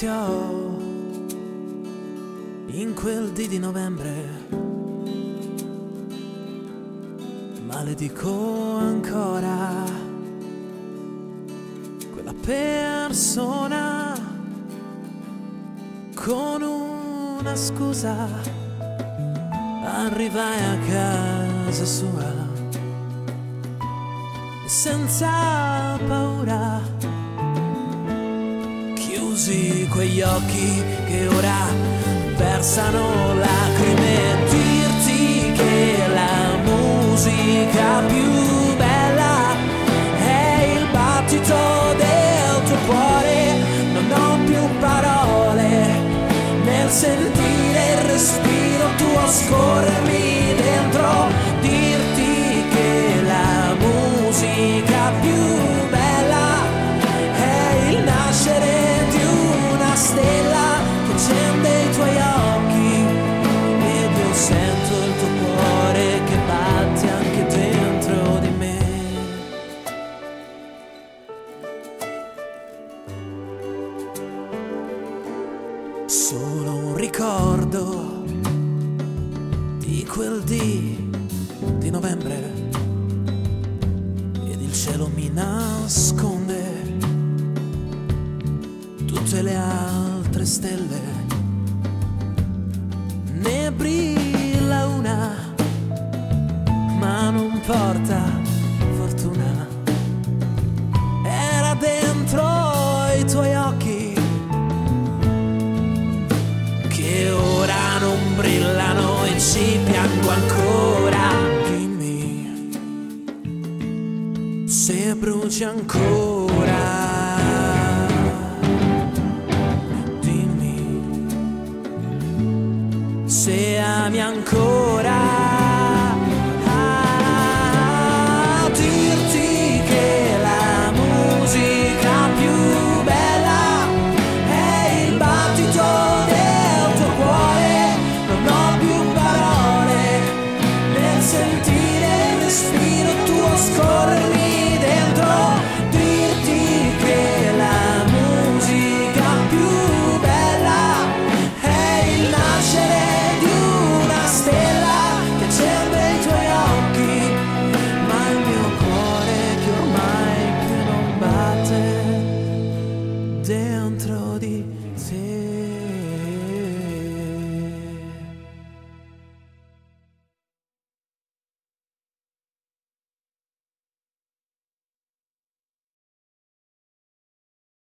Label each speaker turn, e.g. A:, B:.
A: iniziò in quel dì di novembre, maledico ancora quella persona con una scusa. Arrivai a casa sua e senza paura chiusi quegli occhi che ora versano lacrime. Dirti che la musica più bella è il battito del tuo cuore. Non ho più parole nel sentire il respiro tuo scorrermi dentro. Dirti che la musica più bella è il nascere di una stella che accende i tuoi occhi ed io sento il tuo cuore che batte anche dentro di me. Solo un ricordo di quel dì di novembre ed il cielo mi nasconde tutte le altre stelle. Ne brilla una ma non porta fortuna. Era dentro i tuoi occhi che ora non brillano e ci piango ancora. Dimmi se bruci ancora. Dimmi se ami ancora. Dirti che la musica più bella è il battito del tuo cuore. Non ho più parole nel sentire il respiro tuo scorrermi dentro. Dirti che la musica più bella è il nascere di una stella che accende i tuoi occhi, ma il mio cuore che ormai più non batte dentro di te.